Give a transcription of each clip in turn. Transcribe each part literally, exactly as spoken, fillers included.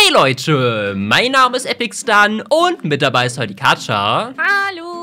Hey Leute, mein Name ist EpicStun und mit dabei ist heute die Katja. Hallo.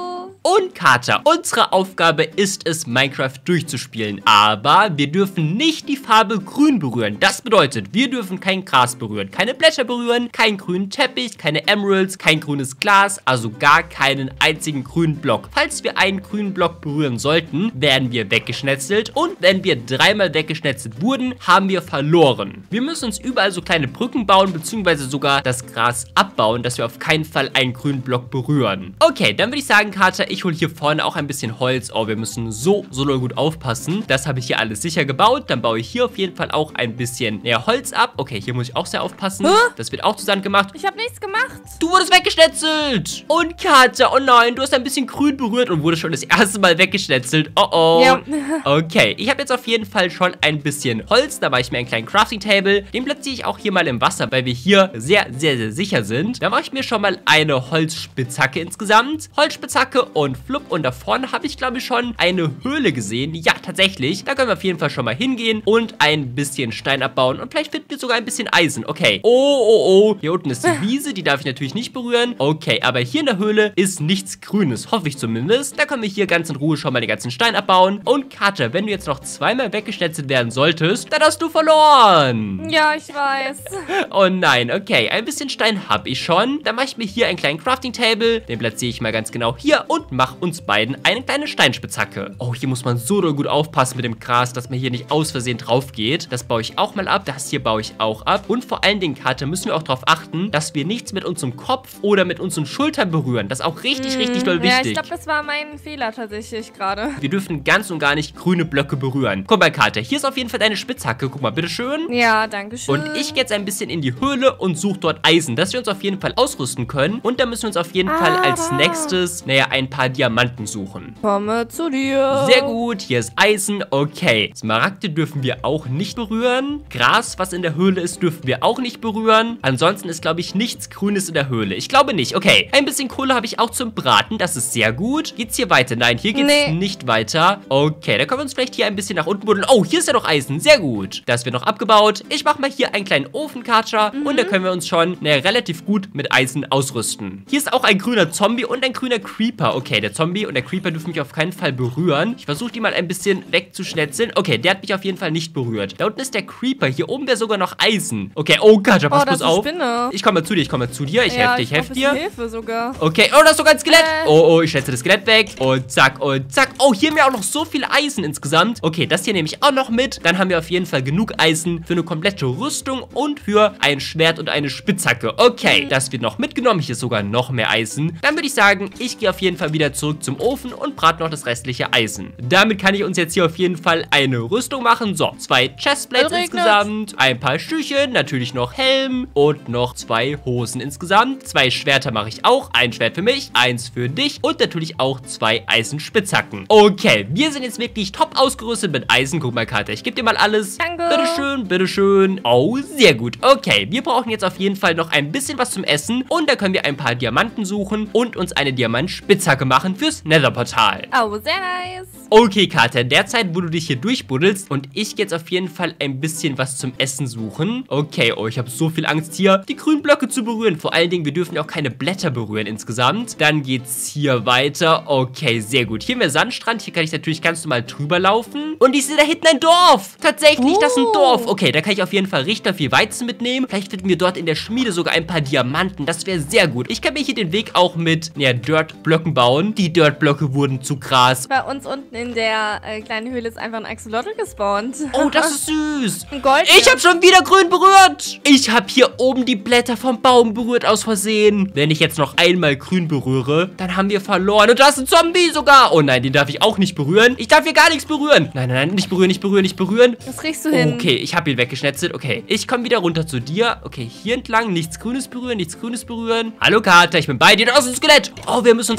Und Katja, unsere Aufgabe ist es, Minecraft durchzuspielen. Aber wir dürfen nicht die Farbe grün berühren. Das bedeutet, wir dürfen kein Gras berühren, keine Blätter berühren, keinen grünen Teppich, keine Emeralds, kein grünes Glas, also gar keinen einzigen grünen Block. Falls wir einen grünen Block berühren sollten, werden wir weggeschnetzelt. Und wenn wir dreimal weggeschnetzelt wurden, haben wir verloren. Wir müssen uns überall so kleine Brücken bauen, beziehungsweise sogar das Gras abbauen, dass wir auf keinen Fall einen grünen Block berühren. Okay, dann würde ich sagen, Katja, ich hole hier vorne auch ein bisschen Holz. Oh, wir müssen so, so doll gut aufpassen. Das habe ich hier alles sicher gebaut. Dann baue ich hier auf jeden Fall auch ein bisschen mehr Holz ab. Okay, hier muss ich auch sehr aufpassen. Hä? Das wird auch zu Sand gemacht. Ich habe nichts gemacht. Du wurdest weggeschnetzelt. Und Katja, oh nein, du hast ein bisschen grün berührt und wurdest schon das erste Mal weggeschnetzelt. Oh oh. Ja. Okay, ich habe jetzt auf jeden Fall schon ein bisschen Holz. Da mache ich mir einen kleinen Crafting-Table. Den platziere ich auch hier mal im Wasser, weil wir hier sehr, sehr, sehr sicher sind. Da mache ich mir schon mal eine Holzspitzhacke insgesamt. Holzspitzhacke und flupp. Und da vorne habe ich, glaube ich, schon eine Höhle gesehen. Ja, tatsächlich. Da können wir auf jeden Fall schon mal hingehen und ein bisschen Stein abbauen. Und vielleicht finden wir sogar ein bisschen Eisen. Okay. Oh, oh, oh. Hier unten ist die Wiese. Die darf ich natürlich nicht berühren. Okay, aber hier in der Höhle ist nichts Grünes. Hoffe ich zumindest. Da können wir hier ganz in Ruhe schon mal den ganzen Stein abbauen. Und Katja, wenn du jetzt noch zweimal weggeschnetzelt werden solltest, dann hast du verloren. Ja, ich weiß. Oh nein, okay. Ein bisschen Stein habe ich schon. Dann mache ich mir hier einen kleinen Crafting-Table. Den platziere ich mal ganz genau hier und mache uns beiden eine kleine Steinspitzhacke. Oh, hier muss man so doll gut aufpassen mit dem Gras, dass man hier nicht aus Versehen drauf geht. Das baue ich auch mal ab. Das hier baue ich auch ab. Und vor allen Dingen, Katja, müssen wir auch darauf achten, dass wir nichts mit unserem Kopf oder mit unseren Schultern berühren. Das ist auch richtig, hm, richtig doll wichtig. Ja, ich glaube, das war mein Fehler tatsächlich gerade. Wir dürfen ganz und gar nicht grüne Blöcke berühren. Guck mal, Katja, hier ist auf jeden Fall deine Spitzhacke. Guck mal, bitteschön. Ja, danke schön. Und ich gehe jetzt ein bisschen in die Höhle und suche dort Eisen, dass wir uns auf jeden Fall ausrüsten können. Und da müssen wir uns auf jeden ah. Fall als nächstes, naja, ein paar Diamanten suchen. Komme zu dir. Sehr gut, hier ist Eisen. Okay, Smaragde dürfen wir auch nicht berühren. Gras, was in der Höhle ist, dürfen wir auch nicht berühren. Ansonsten ist, glaube ich, nichts Grünes in der Höhle. Ich glaube nicht. Okay, ein bisschen Kohle habe ich auch zum Braten. Das ist sehr gut. Geht's hier weiter? Nein, hier geht's nee. nicht weiter. Okay, dann können wir uns vielleicht hier ein bisschen nach unten buddeln. Oh, hier ist ja noch Eisen. Sehr gut. Das wird noch abgebaut. Ich mache mal hier einen kleinen Ofen, Katja. Mhm. Und da können wir uns schon na, relativ gut mit Eisen ausrüsten. Hier ist auch ein grüner Zombie und ein grüner Creeper. Okay, der Zombie und der Creeper dürfen mich auf keinen Fall berühren. Ich versuche die mal ein bisschen wegzuschnetzeln. Okay, der hat mich auf jeden Fall nicht berührt. Da unten ist der Creeper. Hier oben wäre sogar noch Eisen. Okay, oh Katja, pass oh, bloß auf. Spinne. Ich komme mal zu dir, ich komme mal zu dir. Ich ja, helfe dir, ich helfe dir. Hilfe sogar. Okay, oh, da ist sogar ein Skelett. Äh. Oh, oh, ich schätze das Skelett weg. Und zack, und zack. Oh, hier haben wir auch noch so viel Eisen insgesamt. Okay, das hier nehme ich auch noch mit. Dann haben wir auf jeden Fall genug Eisen für eine komplette Rüstung und für ein Schwert und eine Spitzhacke. Okay, mhm. das wird noch mitgenommen. Hier ist sogar noch mehr Eisen. Dann würde ich sagen, ich gehe auf jeden Fall wieder zurück zum Ofen und brate noch das restliche Eisen. Damit kann ich uns jetzt hier auf jeden Fall eine Rüstung machen. So, zwei Chestplates insgesamt, ein paar Schüchen, natürlich noch Helm und noch zwei Hosen insgesamt. Zwei Schwerter mache ich auch. Ein Schwert für mich, eins für dich und natürlich auch zwei Eisenspitzhacken. Okay, wir sind jetzt wirklich top ausgerüstet mit Eisen. Guck mal, Katja, ich gebe dir mal alles. Danke. Bitteschön, bitteschön. Oh, sehr gut. Okay, wir brauchen jetzt auf jeden Fall noch ein bisschen was zum Essen und da können wir ein paar Diamanten suchen und uns eine Diamantspitzhacke machen fürs Netherportal. Oh, sehr nice. Okay, Katja, derzeit, wo du dich hier durchbuddelst und ich gehe jetzt auf jeden Fall ein bisschen was zum Essen suchen. Okay, oh, ich habe so viel Angst hier, die grünen Blöcke zu berühren. Vor allen Dingen, wir dürfen ja auch keine Blätter berühren insgesamt. Dann geht's hier weiter. Okay, sehr gut. Hier haben wir Sandstrand. Hier kann ich natürlich ganz normal drüber laufen. Und ich sehe da hinten ein Dorf. Tatsächlich, uh. das ist ein Dorf. Okay, da kann ich auf jeden Fall richtig viel Weizen mitnehmen. Vielleicht finden wir dort in der Schmiede sogar ein paar Diamanten. Das wäre sehr gut. Ich kann mir hier den Weg auch mit ja, Dirt-Blöcken bauen. Die Dirt-Blöcke wurden zu Gras. Bei uns unten in der äh, kleinen Höhle ist einfach ein Axolotl gespawnt. Oh, das ist süß. Ein Gold. Ich habe schon wieder grün berührt. Ich habe hier oben die Blätter vom Baum berührt aus Versehen. Wenn ich jetzt noch einmal grün berühre, dann haben wir verloren. Und da ist ein Zombie sogar. Oh nein, den darf ich auch nicht berühren. Ich darf hier gar nichts berühren. Nein, nein, nein, nicht berühren, nicht berühren, nicht berühren. Das kriegst du hin. Okay, ich habe ihn weggeschnetzelt. Okay, ich komme wieder runter zu dir. Okay, hier entlang, nichts Grünes berühren, nichts Grünes berühren. Hallo, Katja, ich bin bei dir. Da ist ein Skelett. Oh, wir müssen uns ich unbedingt noch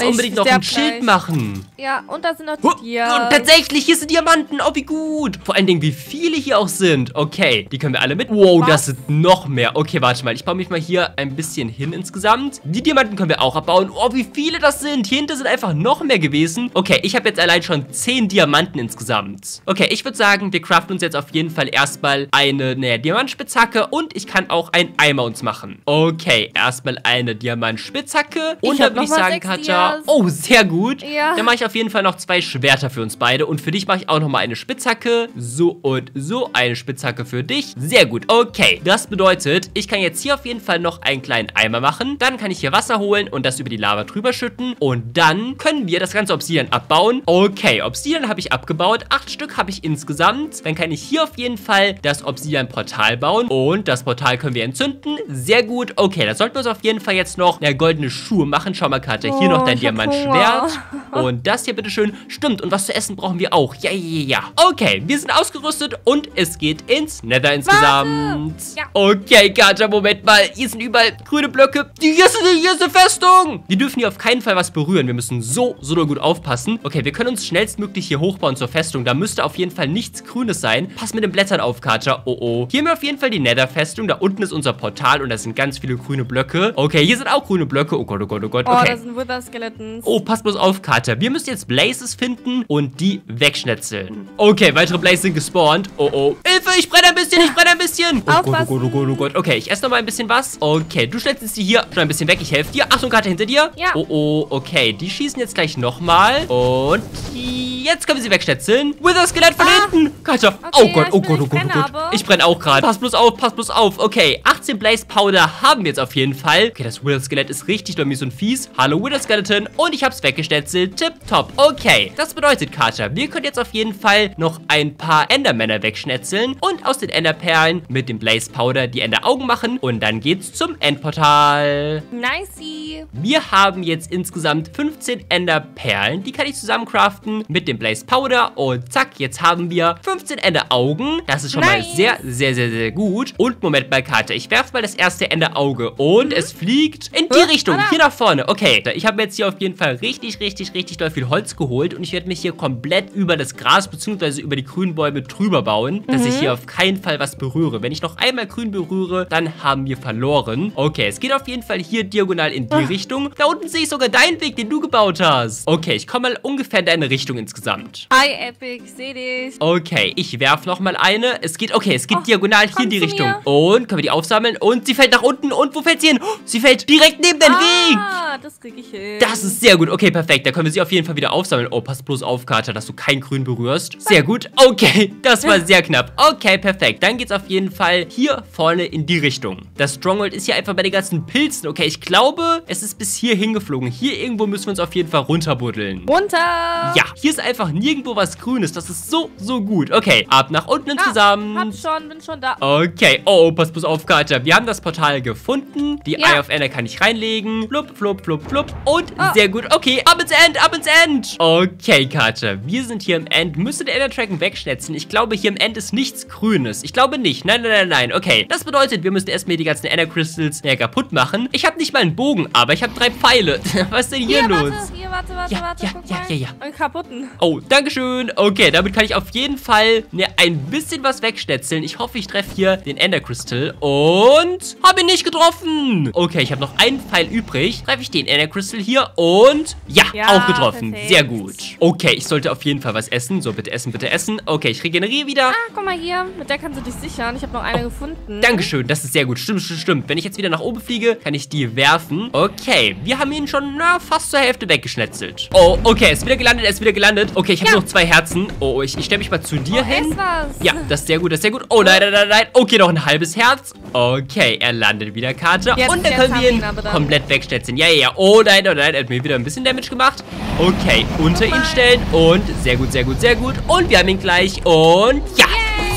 sterb ein Schild gleich. machen. Ja, und da sind noch Huh, die Dias. und tatsächlich, hier sind Diamanten. Oh, wie gut. Vor allen Dingen, wie viele hier auch sind. Okay, die können wir alle mit. Wow, Was? das sind noch mehr. Okay, warte mal. Ich baue mich mal hier ein bisschen hin insgesamt. Die Diamanten können wir auch abbauen. Oh, wie viele das sind. Hier hinten sind einfach noch mehr gewesen. Okay, ich habe jetzt allein schon zehn Diamanten insgesamt. Okay, ich würde sagen, wir craften uns jetzt auf jeden Fall erstmal eine, naja, Diamantspitzhacke. Und ich kann auch einen Eimer uns machen. Okay, erstmal eine Diamantspitzhacke. Und Ich dann hab würde ich noch mal sagen, sechs Katja. Dias. Oh, sehr gut. Ja. Dann mache ich auf jeden Fall noch zwei Schwerter für uns beide. Und für dich mache ich auch nochmal eine Spitzhacke. So und so. Eine Spitzhacke für dich. Sehr gut. Okay. Das bedeutet, ich kann jetzt hier auf jeden Fall noch einen kleinen Eimer machen. Dann kann ich hier Wasser holen und das über die Lava drüber schütten. Und dann können wir das ganze Obsidian abbauen. Okay. Obsidian habe ich abgebaut. Acht Stück habe ich insgesamt. Dann kann ich hier auf jeden Fall das Obsidian-Portal bauen. Und das Portal können wir entzünden. Sehr gut. Okay. Da sollten wir uns auf jeden Fall jetzt noch eine goldene Schuhe machen. Schau mal, Katja. Hier Oh, noch dein ich hab Diamantschwert. Hunger. Und das hier bitteschön. Stimmt, und was zu essen brauchen wir auch. Ja, ja, ja. Okay, wir sind ausgerüstet und es geht ins Nether insgesamt. Ja. Okay, Katja, Moment mal. Hier sind überall grüne Blöcke. Hier ist, eine, hier ist eine Festung. Wir dürfen hier auf keinen Fall was berühren. Wir müssen so, so doll gut aufpassen. Okay, wir können uns schnellstmöglich hier hochbauen zur Festung. Da müsste auf jeden Fall nichts Grünes sein. Pass mit den Blättern auf, Katja. Oh, oh. Hier haben wir auf jeden Fall die Nether-Festung. Da unten ist unser Portal und da sind ganz viele grüne Blöcke. Okay, hier sind auch grüne Blöcke. Oh Gott, oh Gott, oh Gott. Oh, Okay. da sind Wither-Skeletons. Oh, pass bloß auf, Katja. Wir müssen jetzt Blazes finden und die wegschnetzeln. Okay, weitere Blazes sind gespawnt. Oh, oh. Hilfe, ich brenne ein bisschen, ich brenne ein bisschen. Oh Gott, oh Gott, oh Gott, oh Gott. Okay, ich esse noch mal ein bisschen was. Okay, du schnetzelst die hier schon ein bisschen weg. Ich helfe dir. Achtung, Katja, hinter dir. Ja. Oh, oh, okay. Die schießen jetzt gleich nochmal. Und jetzt können wir sie wegschnetzeln. Wither-Skelett von Ah. hinten. Katja. Okay, Oh Gott, ich oh bin- Gott, oh ich Gott, oh brenne Gott. aber. Ich brenne auch gerade. Pass bloß auf, pass bloß auf. Okay, achtzehn Blaze Powder haben wir jetzt auf jeden Fall. Okay, das Wither-Skelett ist richtig mies und fies. Hallo, Wither-Skeleton. Und ich hab's weggeschnetzelt. Tipptopp. Okay, das bedeutet, Katja, wir können jetzt auf jeden Fall noch ein paar Endermänner wegschnetzeln und aus den Enderperlen mit dem Blaze Powder die Enderaugen machen. Und dann geht's zum Endportal. Nicey. Wir haben jetzt insgesamt fünfzehn Enderperlen. Die kann ich zusammen craften mit dem Blaze Powder. Und zack, jetzt haben wir fünfzehn Enderaugen. Das ist schon Nice. mal sehr, sehr, sehr, sehr gut. Und Moment mal, Katja. Ich werfe mal das erste Enderauge. Und es fliegt in die Huh? Richtung. Ah, da. Hier nach vorne. Okay, ich habe jetzt hier auf jeden Fall richtig, richtig, richtig doll viel Holz geholt. Und ich werde mich hier komplett über das Gras bzw. über die grünen Bäume drüber bauen, dass ich hier auf keinen Fall was berühre. Wenn ich noch einmal grün berühre, dann haben wir verloren. Okay, es geht auf jeden Fall hier diagonal in die Ah. Richtung. Da unten sehe ich sogar deinen Weg, den du gebaut hast. Okay, ich komme mal ungefähr in deine Richtung insgesamt. Hi, Epic. Seh dich. Okay, ich werfe nochmal eine. Es geht, okay, es geht Oh, diagonal hier komm in die zu Richtung. mir. Und können wir die aufsammeln? Und sie fällt nach unten. Und wo fällt sie hin? Oh, sie fällt direkt neben den Weg. Ah, das krieg ich hin. Das ist sehr gut. Okay, perfekt. Da können wir sie auf jeden Fall wieder aufsammeln. Oh, pass bloß auf, Katja, dass du kein Grün berührst. Sehr gut. Okay, das war sehr knapp. Okay, perfekt. Dann geht's auf jeden Fall hier vorne in die Richtung. Das Stronghold ist hier einfach bei den ganzen Pilzen. Okay, ich glaube, es ist bis hier hingeflogen. Hier irgendwo müssen wir uns auf jeden Fall runterbuddeln. Runter. Ja, hier ist einfach nirgendwo was Grünes. Das ist so, so gut. Okay, ab nach unten insgesamt. Hab schon, bin schon da. Okay, oh, pass bloß auf, Katja. Wir haben das Portal gefunden. Die Ja. Eye of Ender kann ich reinlegen. Flup, flup, flup, flup. Und Oh. sehr gut. Okay, ab ins End, ab ins End. Okay, Katja, wir sind hier im End. Müsste den Ender-Tracken wegschnetzen. Ich glaube, hier im End ist nichts Grünes. Ich glaube nicht. Nein, nein, nein, nein. Okay, das bedeutet, wir müssen erstmal die ganzen Ender-Crystals ja, kaputt machen. Ich habe nicht mal einen Bogen, aber ich habe drei Pfeile. Was ist denn hier, Hier, los? warte, hier, warte, warte, Ja, warte. ja, guck ja, mal. ja, ja. Einen kaputten. Oh, dankeschön. Okay, damit kann ich auf jeden Fall ne, ein bisschen was wegschnetzeln. Ich hoffe, ich treffe hier den Ender Crystal. Und habe ihn nicht getroffen. Okay, ich habe noch einen Pfeil übrig. Treffe ich den Ender Crystal hier und ja, Ja, auch getroffen. perfekt. Sehr gut. Okay, ich sollte auf jeden Fall was essen. So, bitte essen, bitte essen. Okay, ich regeneriere wieder. Ah, guck mal hier. Mit der kannst du dich sichern. Ich habe noch eine gefunden. Dankeschön, das ist sehr gut. Stimmt, stimmt, stimmt. Wenn ich jetzt wieder nach oben fliege, kann ich die werfen. Okay, wir haben ihn schon na, fast zur Hälfte weggeschnetzelt. Oh, okay, er ist wieder gelandet, er ist wieder gelandet. Okay, ich habe Ja. noch zwei Herzen. Oh, ich, ich stelle mich mal zu dir Oh, hin. ess was. Ja, das ist sehr gut, das ist sehr gut. Oh, nein, nein, nein, nein. Okay, noch ein halbes Herz. Okay, er landet wieder, Katja. Jetzt- Und dann jetzt können haben wir wir ihn ihn aber dann. komplett wegschnetzen. Ja, ja, ja. Oh, nein, oh, nein. Er hat mir wieder ein bisschen Damage gemacht. Okay, unter ihn nein. stellen. Und sehr gut, sehr gut, sehr gut. Und wir haben ihn gleich. Und ja.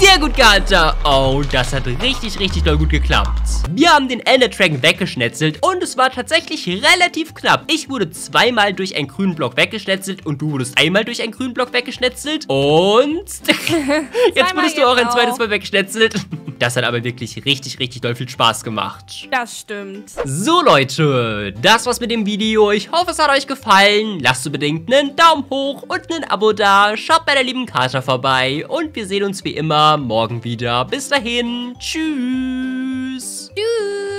Sehr gut, Kater. Oh, das hat richtig, richtig doll gut geklappt. Wir haben den Ender Dragon weggeschnetzelt und es war tatsächlich relativ knapp. Ich wurde zweimal durch einen grünen Block weggeschnetzelt und du wurdest einmal durch einen grünen Block weggeschnetzelt. Und jetzt wurdest du auch ein zweites Mal weggeschnetzelt. Das hat aber wirklich richtig, richtig doll viel Spaß gemacht. Das stimmt. So, Leute, das war's mit dem Video. Ich hoffe, es hat euch gefallen. Lasst unbedingt einen Daumen hoch und ein Abo da. Schaut bei der lieben Kater vorbei. Und wir sehen uns wie immer morgen wieder. Bis dahin. Tschüss. Tschüss.